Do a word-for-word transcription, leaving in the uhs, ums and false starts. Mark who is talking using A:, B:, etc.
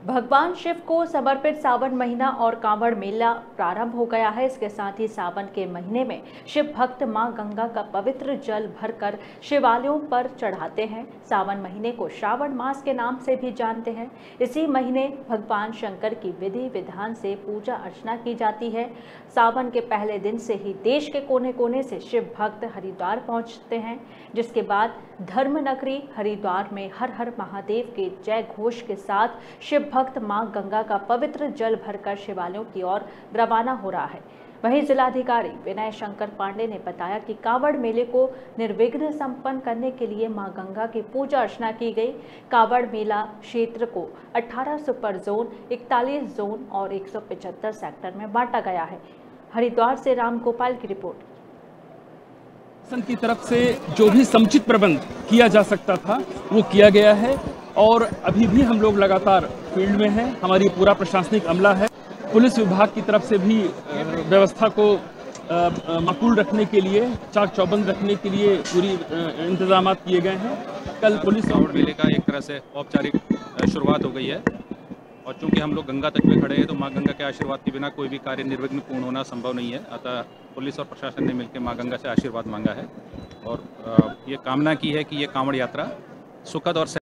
A: भगवान शिव को समर्पित सावन महीना और कांवड़ मेला प्रारंभ हो गया है। इसके साथ ही सावन के महीने में शिव भक्त मां गंगा का पवित्र जल भरकर शिवालयों पर चढ़ाते हैं। सावन महीने को श्रावण मास के नाम से भी जानते हैं। इसी महीने भगवान शंकर की विधि विधान से पूजा अर्चना की जाती है। सावन के पहले दिन से ही देश के कोने कोने से शिव भक्त हरिद्वार पहुंचते हैं, जिसके बाद धर्म नगरी हरिद्वार में हर हर महादेव के जय घोष के साथ शिव भक्त मां गंगा का पवित्र जल भरकर शिवालयों की ओर रवाना हो रहा है। वहीं जिलाधिकारी विनय शंकर पांडे ने बताया कि कांवड़ मेले को निर्विघ्न संपन्न करने के लिए मां गंगा की पूजा अर्चना की गई। कांवड़ मेला क्षेत्र को अठारह सुपर जोन, इकतालीस जोन और एक सौ पचहत्तर सेक्टर में बांटा गया है। हरिद्वार से राम गोपाल की रिपोर्ट।
B: प्रशासन की तरफ से जो भी समुचित प्रबंध किया जा सकता था वो किया गया है और अभी भी हम लोग लगातार फील्ड में हैं। हमारी पूरा प्रशासनिक अमला है। पुलिस विभाग की तरफ से भी व्यवस्था को माकूल रखने के लिए, चाक चौबंद रखने के लिए पूरी इंतजाम किए गए हैं। कल पुलिस
C: कांवड़ मेले का एक तरह से औपचारिक शुरुआत हो गई है और चूंकि हम लोग गंगा तट पे खड़े हैं तो मां गंगा के आशीर्वाद के बिना कोई भी कार्य निर्विघ्न पूर्ण होना संभव नहीं है। अतः पुलिस और प्रशासन ने मिलकर मां गंगा से आशीर्वाद मांगा है और ये कामना की है कि ये कांवड़ यात्रा सुखद और